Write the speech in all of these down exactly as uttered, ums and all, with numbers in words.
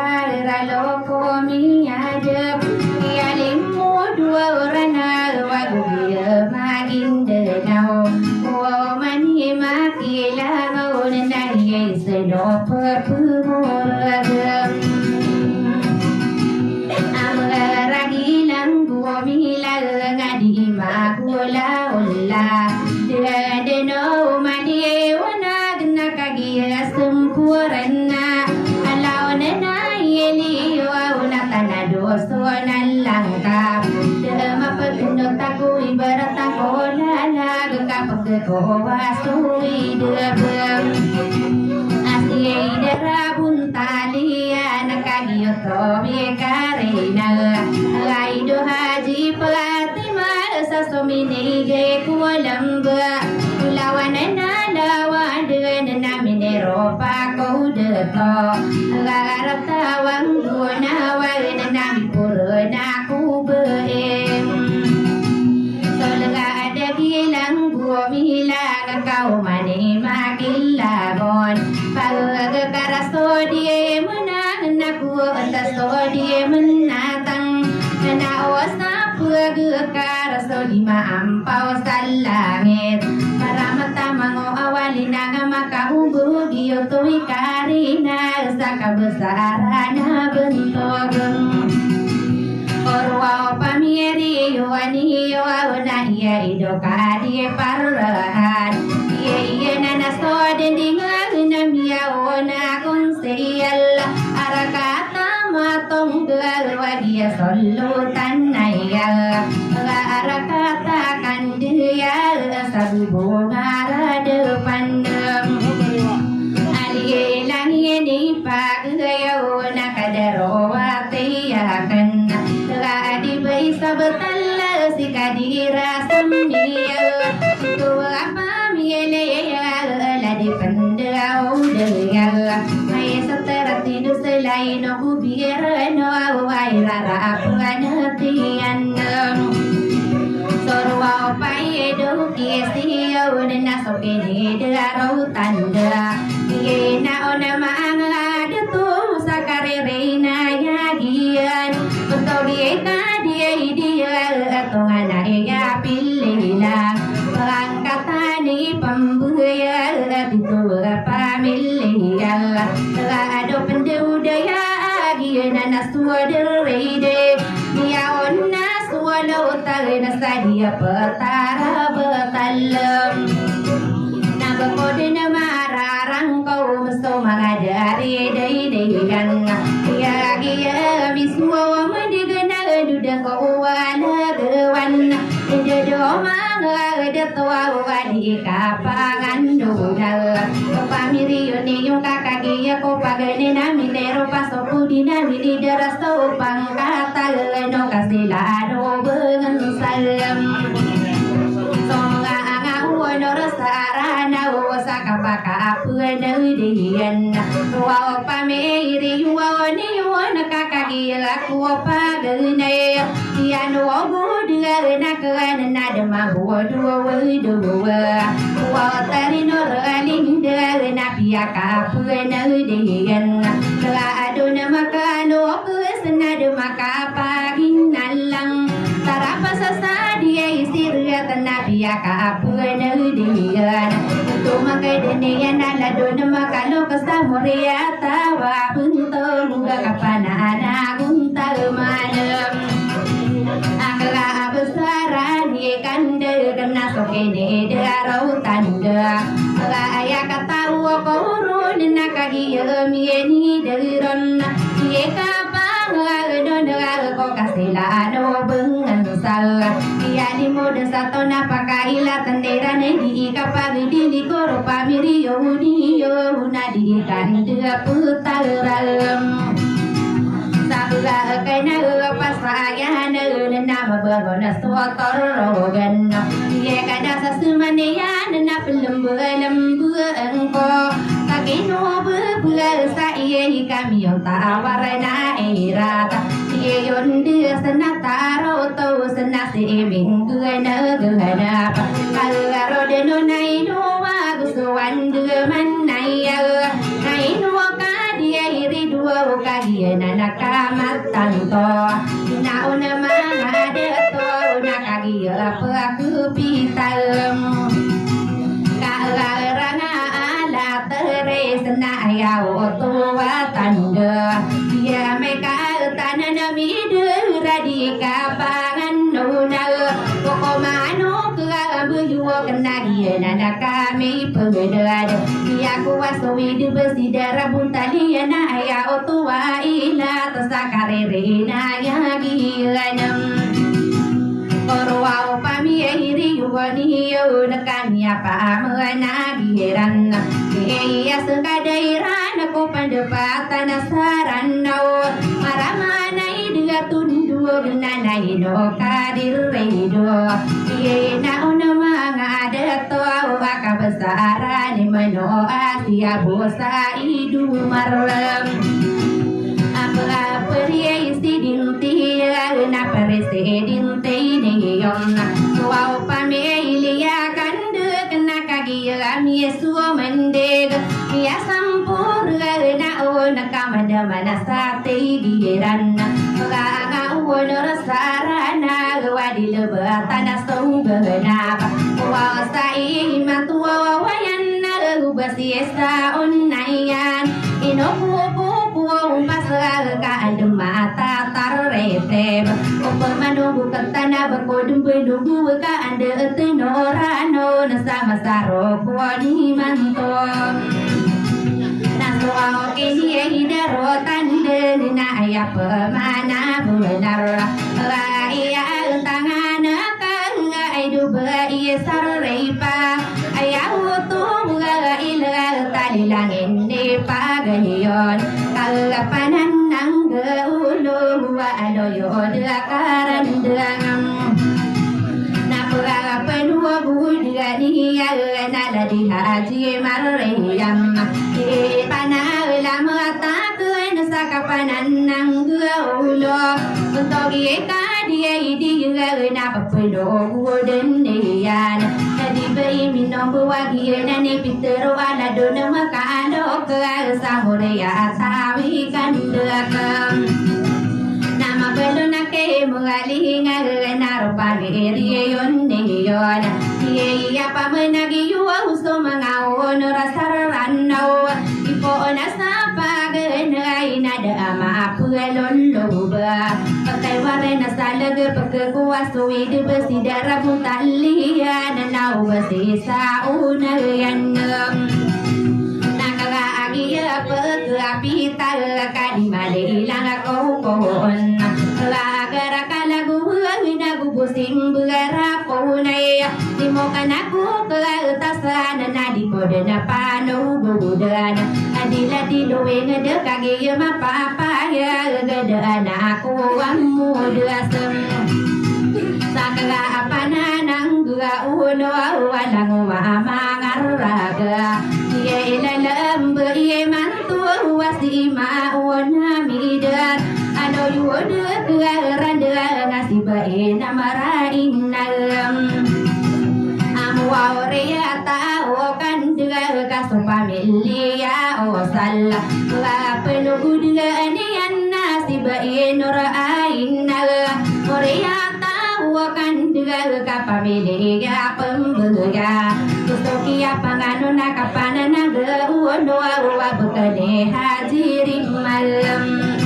paralo komi adep Yalimu dua orana wagu dia magin denau Wow mani makila ngau nenai seno perpumuragam Amaragilang buomila ngadi makula ulla Deno mani wana gna kagia sempurna Alau nena yeli wa tanado sonan langkap Dema penuh taku ibarat takola lagu kapek kekowa sui debem Asyai derabun talia nakagio tobi karina Aido haji Fatima sasomini ge kualamba Lawanana lawadana minero pako deto Garap tawang guna wadana mipurna kubeem Solega ada gilang gua milang kau mani makilagon Paga karaso die menang naku atas so die menatang Nawas na paga karaso lima ampau salangit Para mata mango awali naga makaubu Dio tuwi karina saka besarana bentogeng Orwa pamieri yuani yuana iya ido kadi parrahan Iya iya nana soden dingan namia ona konseyal Arakata matong galwa dia solutan naya Arakata kandiya sabu ngara depan Ali langi ni pagayo nakadaro watiyakan Gadi baisa betalla si kadira samniya Tua apa miele ya la di pendau deya Mai saterati du selain aku biar no awai rara apana tian Sorwa pai do kiesiyo na sokeni daro tanda Yena ona manga de tu sakarena ya gian Tobi ka dia dia tongana ya pilila Angkatani pambuya itu pamilia Ado pendudaya giana nasuaderede Dia onna sualo tagena sadia petara betalam Nabakode namararang kau mesto mangadari dai dengan Dia dia biswa mendigena dudang kau wana gewan Jodoh manga detua wadi kapangan dudal Pamiri yoni yung kakagiya ko pagane na minero pasoku dinamini derasto pangkatal no kasilado bengan salam Songa anga uono rasarana uwasa kapaka apuana udian Wa pamiri yuwani yuwana kakagiya ko pagane Yano obudia nakalan nadama huwa dua dua Wa tarino ralinda napia kapuna udian La aduna makano kusna de makapagin nalang Tarapa sasadia isirya tanapia kapuna udian Tumakai denian aladuna makalo kasamuria tawa puntung kapana nagunta malam Akla besara di kanda kena sokene darau tanda Raya kata wakuru nina kagi mieni deron Ye kapang adon ko kasila no bengan sal Ya di mode sato na pakaila tendera ne di kapag di likoro pamiri yo di yo na di kanda putaram Sabula kaina pasraya na nama bergona suator rogan Ye kada sasumania na pelembu lembu engko Kakino bebula sa iye kami yung tawarana irata Ye yondi senata roto senasi minggu na gana Kalaro deno naino wagusuan de manaya Naino kadia iri dua lagi nakamatang to nauna mga deto nakagiya pagkupitam kaaranga ala teres na ayaw tuwa tanda ya meka tanan midu radika pangan nuna koko mano ka buyo kanagi na kami pagdad ya kuwaso widu besidara buntali na ayaw tuwa ila tasakarere na yagianam Korwao pamiyahiri yuwani yu nakanya pamanagiran Kaya sekadairan aku pendapatan saran nau Maramanai dia tundu genanai no kadir reido Kaya nau nama ngada toa waka besaran mano asia bosa idu maram Apa dia isi dinti na perese dinti ne yonna Wow pameliya kandu kena kagia mi suo mendeg ya sampur na ona kamada mana sate diran ga ona rasarana wadi lebatan sungana wow sai matua wayanna ubasiesa onayan inoku pasal ka mata tarrete Upamanu katana berkodum bedunggu ka ande tenorano sama saro kuani manton Naswa kini hidaro tande na ya pemana benar Raya tangan ka aidu bai sarrepa ayahu tu ila talilangin ni pagayon kalapanan nang geulu wa adoyo dakaran dangam napura penua budia dia nala di haji marreyam e pana lama ta kun sakapanan nang geulu bentogi ka dia dia na papelouden nian di bayi minum buagi nani pitero ala dona makano ke samuria sawi kandakam nama belona ke muali ngana rupani riyon niyon iya pamenagi yuwa usto mangao rasarano ipo nasapa genai nada ama puelon loba pakai warna salaga pekekuasu hidup besidara putalian nau besisa unayanam nakala agia pekapi talaka di malilang kau kon lagara kalagu hina gubusing begara punai dimokan aku ke atasan nadi kodena panu budan adila di doeng de kage ma papa ya gede anakku amu dasem sakala apana nang gua uno walang mama ngaraga ye lalam be mantu wasima ona midar ano yude randa nasib ena marainam amwauria tao kan dia kasupamilia o salla la penugudia nian nasib enora aina moria kan dia kapamilia pembega kustokia pangano nakapana naga uono wa bekane hadirin malam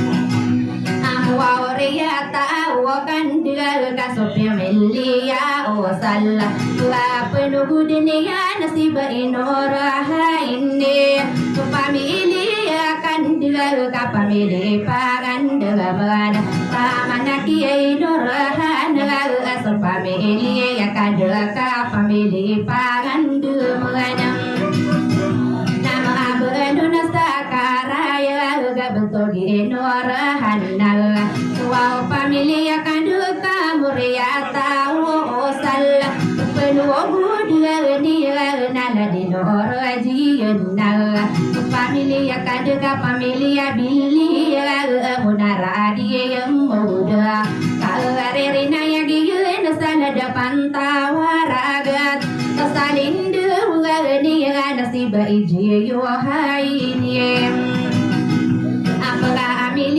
amwauria tao kan dia kasupamilia o salla la penugudia nasib enora haine kupamilia kan dia kapamili pagandaban pamanaki enora asal pamili ya kada ka pamili pagandu menganam nama abaduna sakaraya ga bentogi norahanna wa pamili ya kada ka muriata o sal penuo budia dia nala di norajina pamili ya kada ka pamili ya billi ya munara dia yang muda Karerina ya giyun sana depan tawaragat kesalindu gani nasib iji yo hainiem apakah amil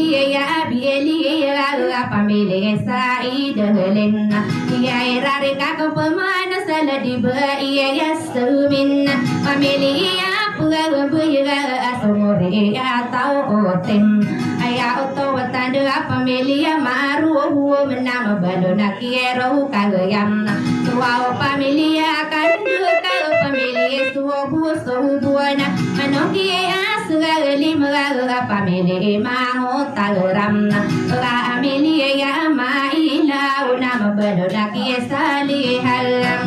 pamilih sai deulin Kiai rari kakak pemana salah di bayi ya semin pamilih apa buya asumuri atau otim ayah oto tanda pamilih maru huo menama balona kiero kagayam tua pamilih akan kalau pamilih tua buso buana manoki asgali meraga pamilih mau tagaram pamilih ya maila nama balona kiesali halam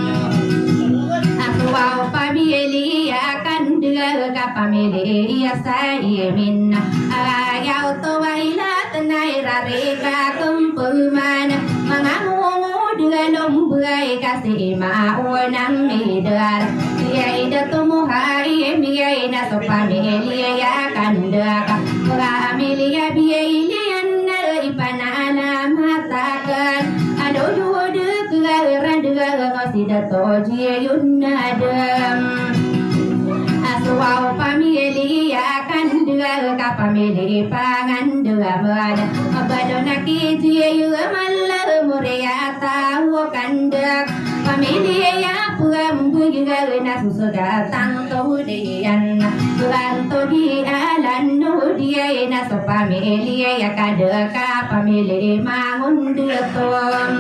tua pamilih akan dengan pamilih ya saya min ayah tua ila tenai rareka kempuman mengamu dengan lombai kasih mau nami dar dia ida temu hari dia ina so pamilih ya kandaka pamilih biya ilian ipanana matakan ado jude kelaran dengan tidak toji yunadam aswau pamilih akan dengan pamilih pangan dengan bada badona kiji yu malah muria tahu kandak pamilih ya puam juga na sudah tang tudian tuan tudi alan dia na so pamilih ya kadeka pamilih mangun duton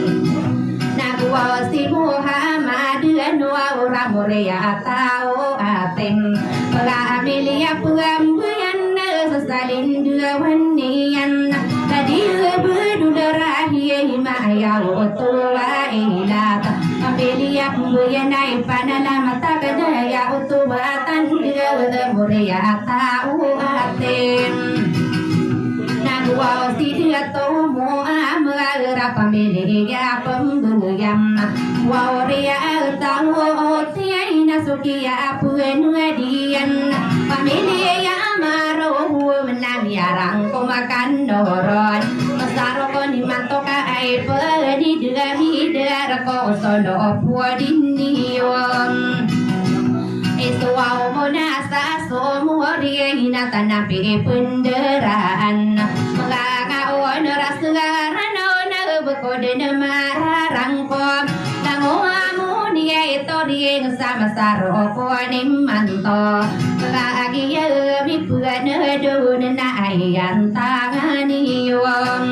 Nagwa si Muhammad Nua orang muria tahu atem pamilih puam buyan sesalin dua wanian tadi berdudara hiya maya utua ilata pamilih buyan naik panala mata kedaya utua tan dua muria tahu atem Nagwa si dia tahu muamara pamilih ya pembuyam waria tahu tiada sukia pun wadian pamilih ya maru menang yarang ko makan doron masaro ko ni mantoka ai pedi dua hidar ko sono puadinion Iswau monasa somuria hina tanapi penderaan Mengakaon rasugaran ona bekode nemarang kom Tanguamu dia itu dia sama saro konim manto Lagi ya bipuan edun na ayan tanganium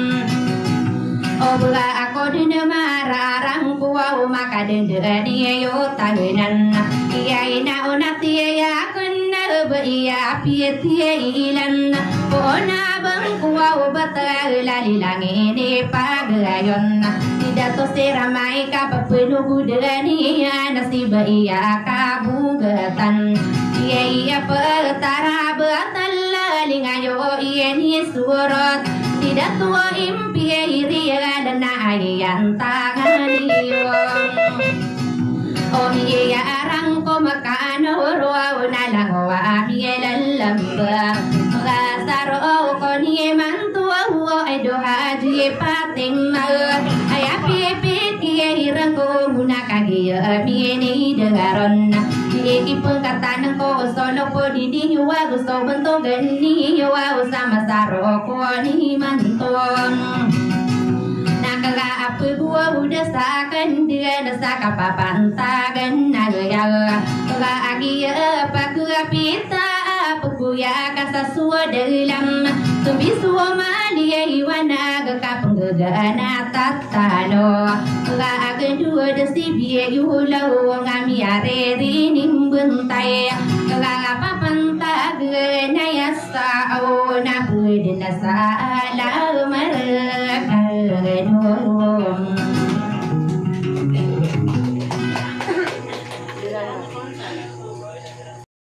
Obra aku dina mararang kuau maka denda dia yo tahunan Ia ina ona tia kena beia pie tia ilan Ona bang kuau batal lali langi ni pagayon Tidak to seramai ka penuh budani nasi beia kabugatan Ia ia petara batal lali ngayo ia ni surat Tidak tua impi ria dan ayan tanganiwang Om iya arang ko makano ruaw na lang wa miye lalamba Ngasaro ko niye mantua huo ay doha diye pating ma Ay api pikiye hirang ko muna kagiya miye ni dengaron Iki pengkatan ko solo ko didi yuwa gusto bentuk geni yuwa sama saro ko ni manton Nakaga apu gua udah sakan dia nasaka papantagan nagaya Kaga agia paku apita apu ya kasa suwa dalam Tumbi suwa malia iwana gaka penggegana tatano Kaga agen dua desi biye yulau ngami areri nimbuntai Kaga papantag na yasa au na buid na sa alamar